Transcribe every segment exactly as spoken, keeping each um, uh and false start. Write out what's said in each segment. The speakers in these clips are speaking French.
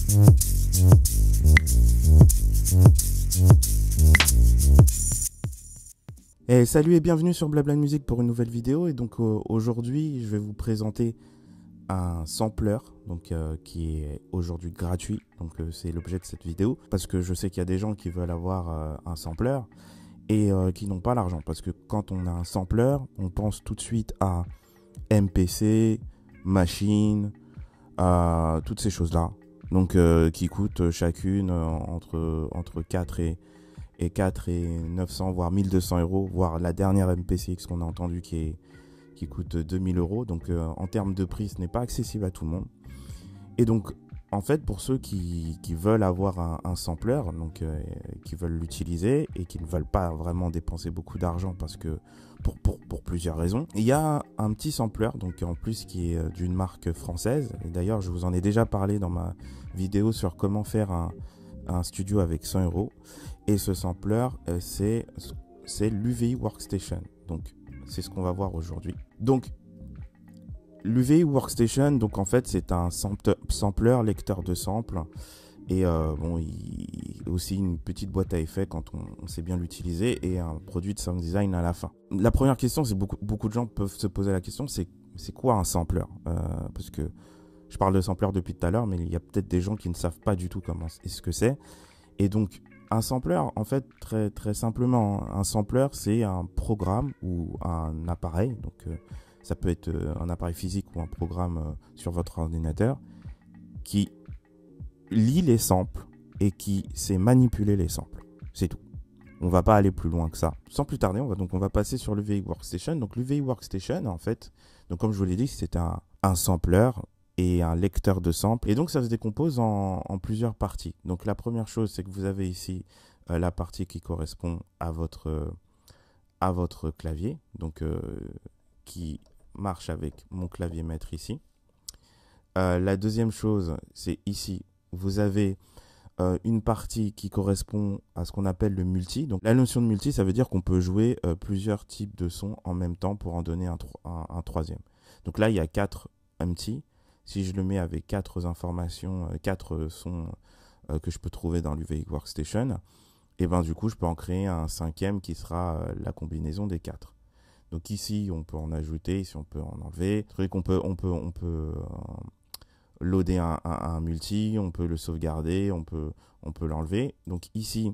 Et salut et bienvenue sur Blabla Musique pour une nouvelle vidéo. Et donc euh, aujourd'hui je vais vous présenter un sampler donc, euh, qui est aujourd'hui gratuit. Donc euh, c'est l'objet de cette vidéo parce que je sais qu'il y a des gens qui veulent avoir euh, un sampler et euh, qui n'ont pas l'argent. Parce que quand on a un sampler, on pense tout de suite à M P C, machine, à toutes ces choses-là. Donc euh, qui coûtent chacune euh, entre, entre quatre et et quatre et neuf cents voire mille deux cents euros, voire la dernière M P C X qu'on a entendu qui, est, qui coûte deux mille euros. Donc euh, en termes de prix, ce n'est pas accessible à tout le monde. Et donc en fait pour ceux qui, qui veulent avoir un, un sampler, donc euh, qui veulent l'utiliser et qui ne veulent pas vraiment dépenser beaucoup d'argent parce que pour, pour, pour plusieurs raisons, il y a un petit sampler donc en plus qui est d'une marque française. Et d'ailleurs je vous en ai déjà parlé dans ma vidéo sur comment faire un, un studio avec cent euros. Et ce sampler, euh, c'est l'U V I Workstation. Donc, c'est ce qu'on va voir aujourd'hui. Donc, l'U V I Workstation, donc en fait, c'est un sampler, lecteur de samples. Et euh, bon, il y a aussi une petite boîte à effets quand on, on sait bien l'utiliser et un produit de sound design à la fin. La première question, c'est beaucoup, beaucoup de gens peuvent se poser la question, c'est c'est quoi un sampler euh, Parce que je parle de sampler depuis tout à l'heure, mais il y a peut-être des gens qui ne savent pas du tout comment et ce que c'est. Et donc, un sampler, en fait, très, très simplement, un sampler, c'est un programme ou un appareil. Donc, euh, ça peut être euh, un appareil physique ou un programme euh, sur votre ordinateur qui lit les samples et qui sait manipuler les samples. C'est tout. On va pas aller plus loin que ça. Sans plus tarder, on va, donc, on va passer sur l'U V I Workstation. Donc, l'U V I Workstation, en fait, donc, comme je vous l'ai dit, c'est un, un sampler et un lecteur de samples. Et donc, ça se décompose en, en plusieurs parties. Donc, la première chose, c'est que vous avez ici euh, la partie qui correspond à votre, euh, à votre clavier, donc euh, qui marche avec mon clavier maître ici. Euh, la deuxième chose, c'est ici, vous avez euh, une partie qui correspond à ce qu'on appelle le multi. Donc, la notion de multi, ça veut dire qu'on peut jouer euh, plusieurs types de sons en même temps pour en donner un, un, un troisième. Donc là, il y a quatre multi. Si je le mets avec quatre informations, quatre sons euh, que je peux trouver dans l'U V I Workstation, et ben du coup, je peux en créer un cinquième qui sera euh, la combinaison des quatre. Donc ici, on peut en ajouter, ici on peut en enlever. Truc, on peut, on peut, on peut euh, loader un, un, un multi, on peut le sauvegarder, on peut, on peut l'enlever. Donc ici,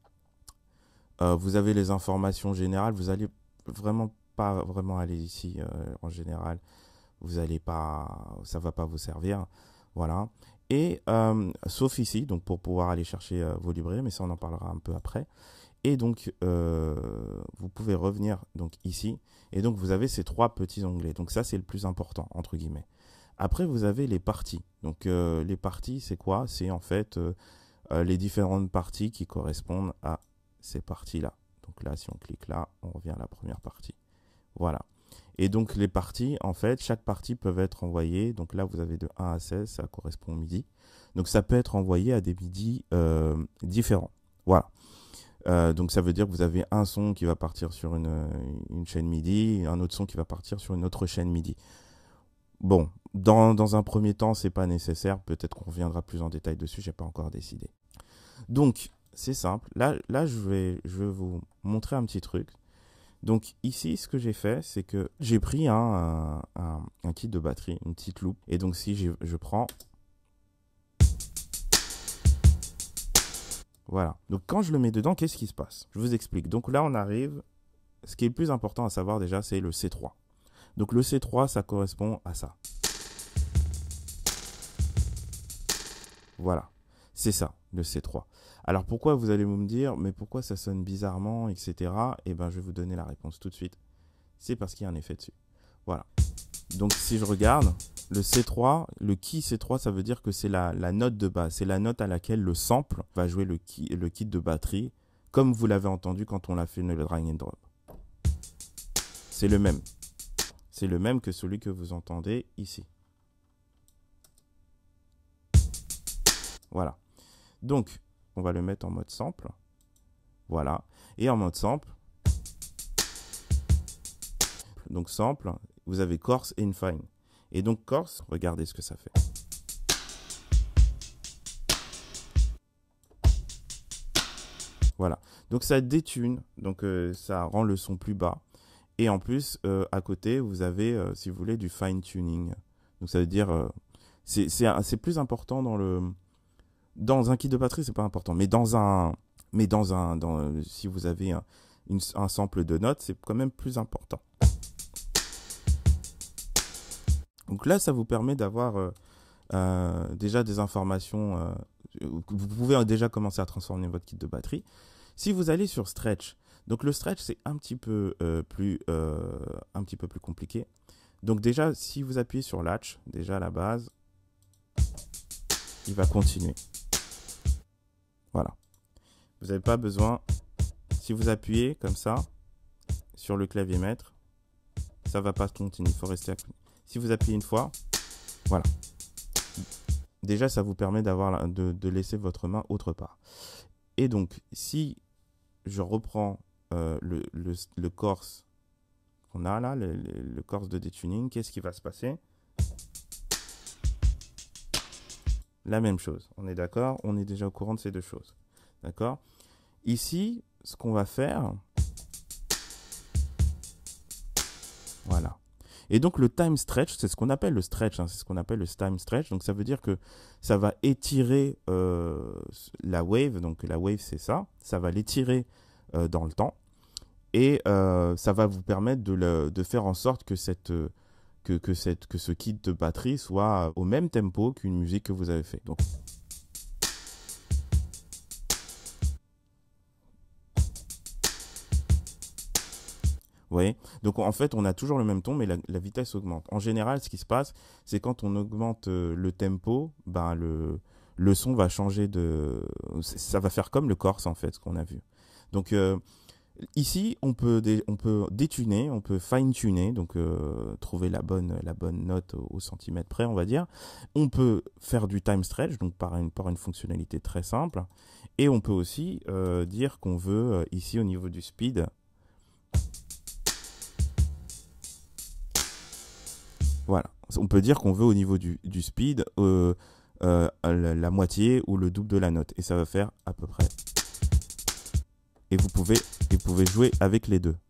euh, vous avez les informations générales. Vous allez vraiment pas vraiment aller ici euh, en général. Vous allez pas, ça va pas vous servir, voilà. Et euh, sauf ici, donc pour pouvoir aller chercher euh, vos librairies, mais ça on en parlera un peu après. Et donc euh, vous pouvez revenir donc ici, et donc vous avez ces trois petits onglets. Donc ça c'est le plus important entre guillemets. Après vous avez les parties. Donc euh, les parties c'est quoi? C'est en fait euh, euh, les différentes parties qui correspondent à ces parties là. Donc là si on clique là, on revient à la première partie. Voilà. Et donc les parties, en fait, chaque partie peut être envoyée. Donc là, vous avez de un à seize, ça correspond au midi. Donc ça peut être envoyé à des midis euh, différents. Voilà. Euh, donc ça veut dire que vous avez un son qui va partir sur une, une chaîne midi, et un autre son qui va partir sur une autre chaîne midi. Bon, dans, dans un premier temps, c'est pas nécessaire. Peut-être qu'on reviendra plus en détail dessus. J'ai pas encore décidé. Donc c'est simple. Là, là, je vais, je vais vous montrer un petit truc. Donc ici, ce que j'ai fait, c'est que j'ai pris un, un, un, un kit de batterie, une petite loupe. Et donc si je, je prends... Voilà. Donc quand je le mets dedans, qu'est-ce qui se passe? Je vous explique. Donc là, on arrive... Ce qui est le plus important à savoir déjà, c'est le C trois. Donc le C trois, ça correspond à ça. Voilà. C'est ça, le C trois. Alors pourquoi vous allez me dire, mais pourquoi ça sonne bizarrement, et cetera. Eh bien, je vais vous donner la réponse tout de suite. C'est parce qu'il y a un effet dessus. Voilà. Donc si je regarde, le C trois, le key C trois, ça veut dire que c'est la, la note de base. C'est la note à laquelle le sample va jouer le, key, le kit de batterie, comme vous l'avez entendu quand on l'a fait le drag and drop. C'est le même. C'est le même que celui que vous entendez ici. Voilà. Donc, on va le mettre en mode sample. Voilà. Et en mode sample, donc sample, vous avez coarse et infine. Et donc coarse, regardez ce que ça fait. Donc ça détune, donc euh, ça rend le son plus bas. Et en plus, euh, à côté, vous avez, euh, si vous voulez, du fine-tuning. Donc ça veut dire, euh, c'est, c'est, c'est plus important dans le, dans un kit de batterie, c'est pas important, mais dans un, mais dans un, dans, si vous avez un, une, un sample de notes, c'est quand même plus important. Donc là, ça vous permet d'avoir euh, euh, déjà des informations. Euh, vous pouvez déjà commencer à transformer votre kit de batterie. Si vous allez sur Stretch, donc le Stretch c'est un petit peu euh, plus euh, un petit peu plus compliqué. Donc déjà, si vous appuyez sur Latch, déjà à la base, il va continuer. Voilà. Vous n'avez pas besoin. Si vous appuyez comme ça sur le clavier maître, ça va pas continuer. Il faut rester. Si vous appuyez une fois, voilà. Déjà, ça vous permet d'avoir de, de laisser votre main autre part. Et donc, si je reprends euh, le, le, le corse qu'on a là, le, le, le corse de détuning, qu'est-ce qui va se passer? La même chose. On est d'accord? On est déjà au courant de ces deux choses. D'accord? Ici, ce qu'on va faire, voilà. Et donc le time stretch, c'est ce qu'on appelle le stretch, hein, c'est ce qu'on appelle le time stretch. Donc ça veut dire que ça va étirer euh, la wave. Donc la wave, c'est ça. Ça va l'étirer euh, dans le temps. Et euh, ça va vous permettre de, le, de faire en sorte que, cette, que, que, cette, que ce kit de batterie soit au même tempo qu'une musique que vous avez fait. Donc, vous voyez? Donc en fait, on a toujours le même ton, mais la, la vitesse augmente. En général, ce qui se passe, c'est quand on augmente euh, le tempo, ben le, le son va changer de... Ça va faire comme le corse, en fait, ce qu'on a vu. Donc euh, ici, on peut, dé, on peut détuner, on peut fine-tuner, donc euh, trouver la bonne, la bonne note au, au centimètre près, on va dire. On peut faire du time stretch, donc par une, par une fonctionnalité très simple. Et on peut aussi euh, dire qu'on veut, euh, ici, au niveau du speed... Voilà, on peut dire qu'on veut au niveau du, du speed euh, euh, la, la moitié ou le double de la note. Et ça va faire à peu près. Et vous pouvez, vous pouvez jouer avec les deux.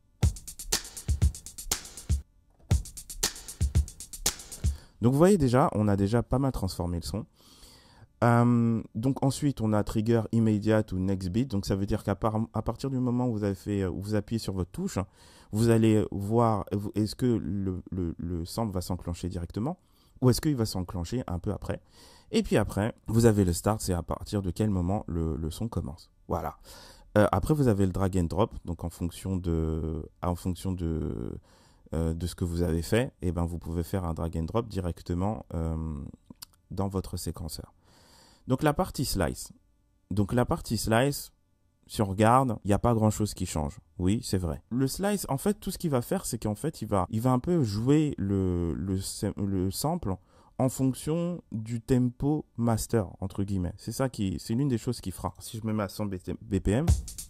Donc vous voyez déjà, on a déjà pas mal transformé le son. Euh, donc ensuite, on a trigger immediate ou next beat. Donc ça veut dire qu'à par, à partir du moment où vous avez fait, où vous appuyez sur votre touche, vous allez voir est-ce que le, le, le sample va s'enclencher directement ou est-ce qu'il va s'enclencher un peu après. Et puis après, vous avez le start, c'est à partir de quel moment le, le son commence. Voilà. Euh, après, vous avez le drag and drop. Donc en fonction de, en fonction de, euh, de ce que vous avez fait, et ben vous pouvez faire un drag and drop directement euh, dans votre séquenceur. Donc la partie slice. Donc la partie slice, si on regarde, il n'y a pas grand chose qui change. Oui, c'est vrai. Le slice, en fait, tout ce qu'il va faire, c'est qu'en fait, il va, il va un peu jouer le, le, le sample en fonction du tempo master, entre guillemets. C'est ça qui, c'est l'une des choses qu'il fera. Si je me mets à cent B P M,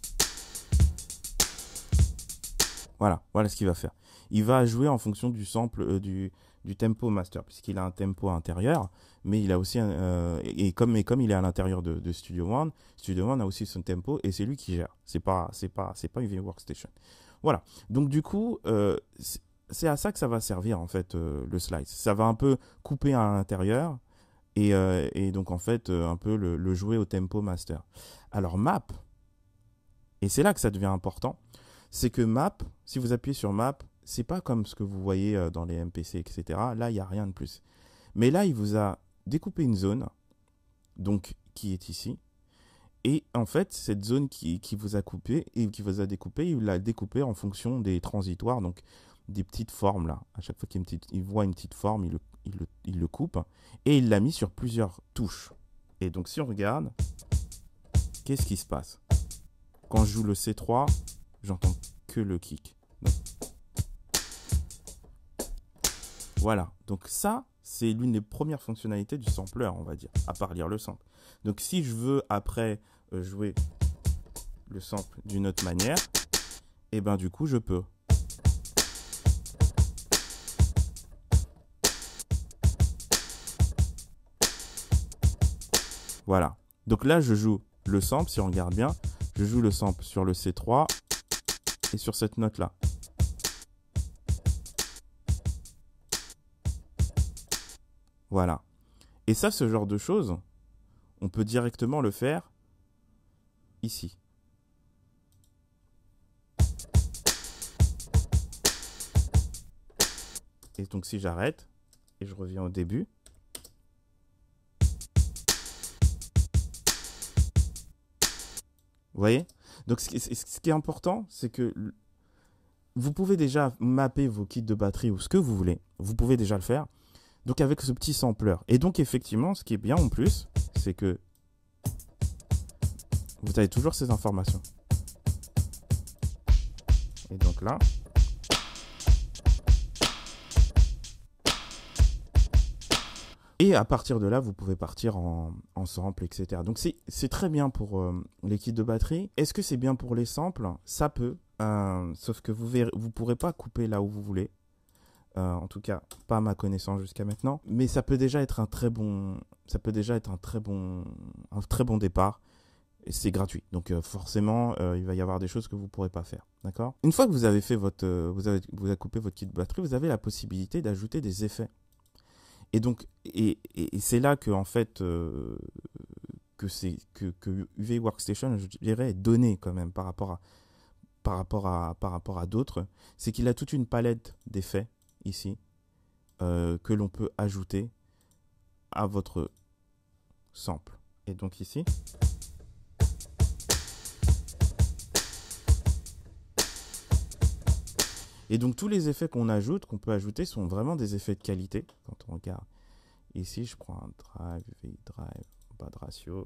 voilà, voilà ce qu'il va faire. Il va jouer en fonction du sample, euh, du, du tempo master, puisqu'il a un tempo intérieur, mais il a aussi un, euh, et comme et comme il est à l'intérieur de, de Studio One, Studio One a aussi son tempo et c'est lui qui gère. C'est pas c'est pas c'est pas une workstation. Voilà. Donc du coup, euh, c'est à ça que ça va servir en fait euh, le slice. Ça va un peu couper à l'intérieur et, euh, et donc en fait euh, un peu le, le jouer au tempo master. Alors map, et c'est là que ça devient important, c'est que map, si vous appuyez sur map, c'est pas comme ce que vous voyez dans les M P C, et cetera. Là, il n'y a rien de plus. Mais là, il vous a découpé une zone, donc qui est ici. Et en fait, cette zone qui, qui vous a coupé et qui vous a découpé, il l'a découpé en fonction des transitoires, donc des petites formes là. À chaque fois qu'il petite, il voit une petite forme, il le, il, le, il le coupe et il l'a mis sur plusieurs touches. Et donc, si on regarde, qu'est-ce qui se passe? Quand je joue le C trois, j'entends que le kick. Donc, voilà, donc ça, c'est l'une des premières fonctionnalités du sampler, on va dire, à part lire le sample. Donc si je veux après euh, jouer le sample d'une autre manière, et ben du coup je peux. Voilà, donc là je joue le sample, si on regarde bien, je joue le sample sur le C trois et sur cette note-là. Voilà. Et ça, ce genre de choses, on peut directement le faire ici. Et donc si j'arrête et je reviens au début, vous voyez? Donc ce qui, ce qui est important, c'est que vous pouvez déjà mapper vos kits de batterie ou ce que vous voulez. Vous pouvez déjà le faire. Donc avec ce petit sampler. Et donc effectivement, ce qui est bien en plus, c'est que vous avez toujours ces informations. Et donc là, et à partir de là, vous pouvez partir en, en sample, et cetera. Donc c'est très bien pour euh, les kits de batterie. Est-ce que c'est bien pour les samples? Ça peut, euh, sauf que vous ne vous pourrez pas couper là où vous voulez. Euh, en tout cas, pas à ma connaissance jusqu'à maintenant. Mais ça peut déjà être un très bon, ça peut déjà être un très bon, un très bon départ. Et c'est gratuit. Donc euh, forcément, euh, il va y avoir des choses que vous ne pourrez pas faire. D'accord? Une fois que vous avez fait votre, euh, vous avez, vous avez coupé votre kit de batterie, vous avez la possibilité d'ajouter des effets. Et donc, et, et, et c'est là que en fait, euh, que c'est que, que U V Workstation, je dirais, est donné quand même par rapport à, par rapport à, par rapport à d'autres. C'est qu'il a toute une palette d'effets ici euh, que l'on peut ajouter à votre sample. Et donc ici. Et donc tous les effets qu'on ajoute, qu'on peut ajouter, sont vraiment des effets de qualité. Quand on regarde ici, je prends un drive, U V drive, bas de ratio.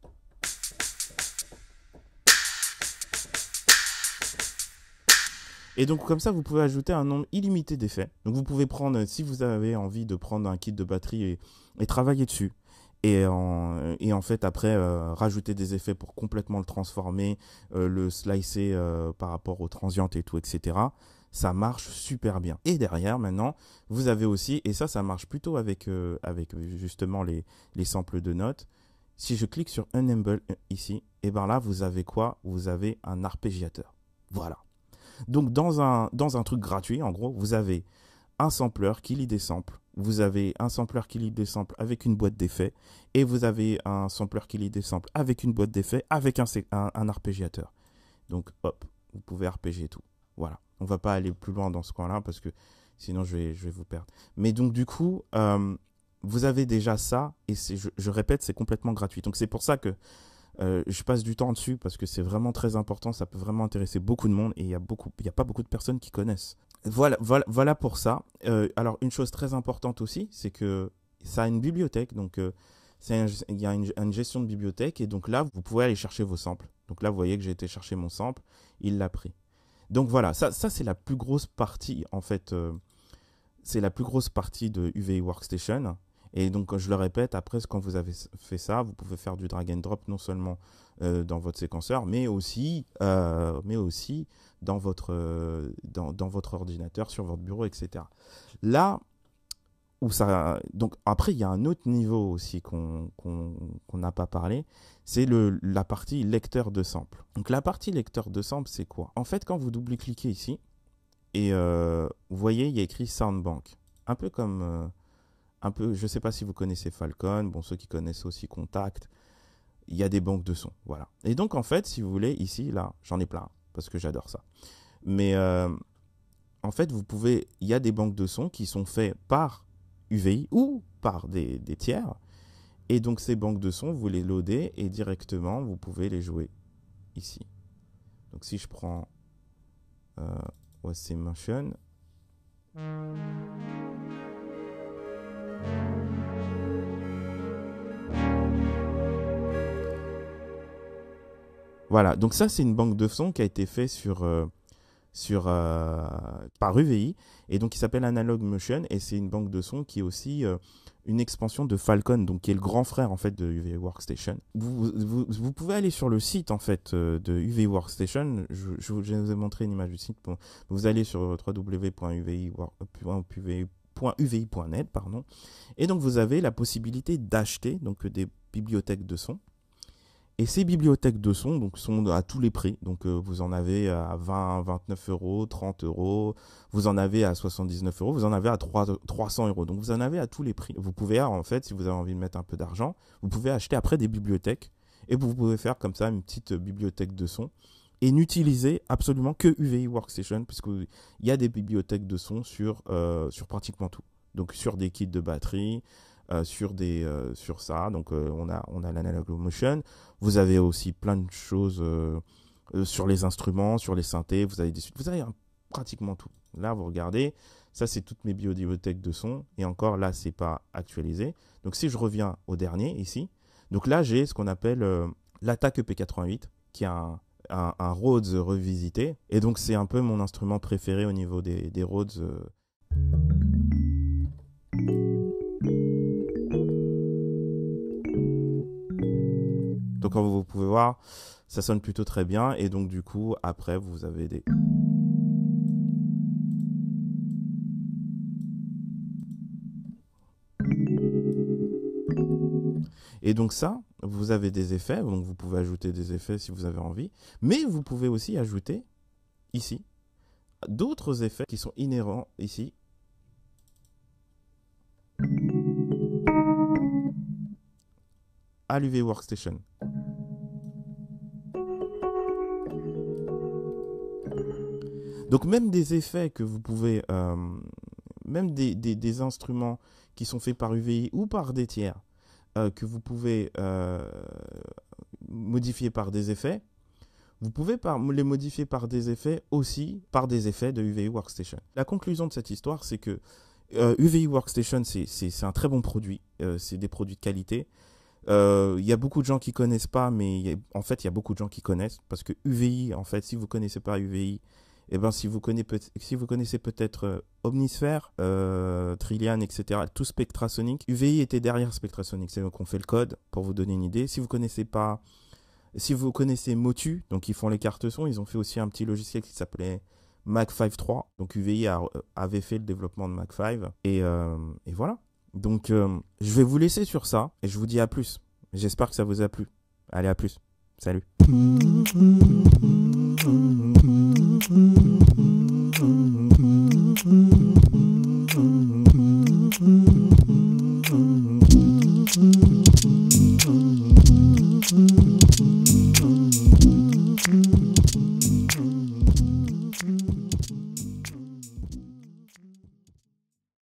Et donc comme ça, vous pouvez ajouter un nombre illimité d'effets. Donc vous pouvez prendre, si vous avez envie de prendre un kit de batterie et, et travailler dessus, et en, et en fait après euh, rajouter des effets pour complètement le transformer, euh, le slicer euh, par rapport aux transientes et tout, et cetera. Ça marche super bien. Et derrière, maintenant, vous avez aussi, et ça, ça marche plutôt avec, euh, avec justement les, les samples de notes. Si je clique sur Enable ici, et bien là, vous avez quoi? Vous avez un arpégiateur. Voilà. Donc, dans un, dans un truc gratuit, en gros, vous avez un sampler qui lit des samples. Vous avez un sampler qui lit des samples avec une boîte d'effets. Et vous avez un sampler qui lit des samples avec une boîte d'effets, avec un, un, un arpégiateur. Donc, hop, vous pouvez arpégier tout. Voilà. On ne va pas aller plus loin dans ce coin-là parce que sinon, je vais, je vais vous perdre. Mais donc, du coup, euh, vous avez déjà ça. Et je, je répète, c'est complètement gratuit. Donc, c'est pour ça que euh, je passe du temps dessus parce que c'est vraiment très important. Ça peut vraiment intéresser beaucoup de monde et il n'y a, a pas beaucoup de personnes qui connaissent. Voilà, voilà, voilà pour ça. Euh, alors, une chose très importante aussi, c'est que ça a une bibliothèque. Donc, euh, un, il y a une, une gestion de bibliothèque. Et donc là, vous pouvez aller chercher vos samples. Donc là, vous voyez que j'ai été chercher mon sample. Il l'a pris. Donc voilà, ça, ça c'est la plus grosse partie, en fait. Euh, c'est la plus grosse partie de U V Workstation. Et donc, je le répète, après, quand vous avez fait ça, vous pouvez faire du drag and drop non seulement euh, dans votre séquenceur, mais aussi, euh, mais aussi dans, votre, euh, dans, dans votre ordinateur, sur votre bureau, et cetera. Là, où ça... Donc, après, il y a un autre niveau aussi qu'on qu'on, qu'on n'a pas parlé, c'est la partie lecteur de samples. Donc, la partie lecteur de samples, c'est quoi? En fait, quand vous double-cliquez ici, et euh, vous voyez, il y a écrit Soundbank. Un peu comme... Euh, Un peu, je ne sais pas si vous connaissez Falcon, bon, ceux qui connaissent aussi Contact, il y a des banques de sons, voilà. Et donc, en fait, si vous voulez, ici, là, j'en ai plein, parce que j'adore ça. Mais, euh, en fait, vous pouvez, il y a des banques de sons qui sont faites par U V I ou par des, des tiers. Et donc, ces banques de sons, vous les loadez et directement, vous pouvez les jouer ici. Donc, si je prends euh, O S C Motion... Voilà, donc ça c'est une banque de sons qui a été faite sur, euh, sur, euh, par U V I et donc qui s'appelle Analog Motion et c'est une banque de sons qui est aussi euh, une expansion de Falcon, donc qui est le grand frère en fait de U V Workstation. Vous, vous, vous pouvez aller sur le site en fait de U V Workstation, je, je, je vous ai montré une image du site, bon, vous allez sur w w w point u v i point net pardon, et donc vous avez la possibilité d'acheter donc des bibliothèques de sons. Et ces bibliothèques de son donc, sont à tous les prix. Donc, euh, vous en avez à vingt, vingt-neuf euros, trente euros. Vous en avez à soixante-dix-neuf euros. Vous en avez à trois cents euros. Donc, vous en avez à tous les prix. Vous pouvez, en fait, si vous avez envie de mettre un peu d'argent, vous pouvez acheter après des bibliothèques. Et vous pouvez faire comme ça une petite bibliothèque de son. Et n'utiliser absolument que U V I Workstation. Puisqu'il y a des bibliothèques de son sur, euh, sur pratiquement tout. Donc, sur des kits de batterie. Euh, sur des euh, sur ça donc euh, on a on a l'Analog Motion. Vous avez aussi plein de choses euh, euh, sur les instruments, sur les synthés, vous avez des vous avez hein, pratiquement tout. Là vous regardez, ça c'est toutes mes bibliothèques de son et encore là c'est pas actualisé. Donc si je reviens au dernier ici, donc là j'ai ce qu'on appelle euh, l'Attack E P quatre-vingt-huit qui a un un, un Rhodes revisité et donc c'est un peu mon instrument préféré au niveau des des Rhodes. euh, Donc, comme vous pouvez voir, ça sonne plutôt très bien. Et donc, du coup, après, vous avez des... Et donc ça, vous avez des effets. Donc, vous pouvez ajouter des effets si vous avez envie. Mais vous pouvez aussi ajouter, ici, d'autres effets qui sont inhérents ici. À l'U V I Workstation. Donc même des effets que vous pouvez, euh, même des, des, des instruments qui sont faits par U V I ou par des tiers, euh, que vous pouvez euh, modifier par des effets, vous pouvez par, les modifier par des effets aussi par des effets de U V I Workstation. La conclusion de cette histoire, c'est que euh, U V I Workstation, c'est un très bon produit, euh, c'est des produits de qualité. Il euh, y a beaucoup de gens qui connaissent pas, mais y a, en fait, il y a beaucoup de gens qui connaissent parce que U V I, en fait, si vous connaissez pas U V I, eh ben, si vous connaissez, peut si vous connaissez peut-être euh, Omnisphere, euh, Trillian, et cetera, tout Spectrasonic, U V I était derrière Spectrasonic, c'est eux qui ont fait le code pour vous donner une idée. Si vous connaissez pas, si vous connaissez Motu, donc ils font les cartes son, ils ont fait aussi un petit logiciel qui s'appelait Mag cinq trois. Donc U V I a, avait fait le développement de Mag cinq et, euh, et voilà. Donc euh, je vais vous laisser sur ça et je vous dis à plus. J'espère que ça vous a plu. Allez, à plus. Salut. Mm-hmm.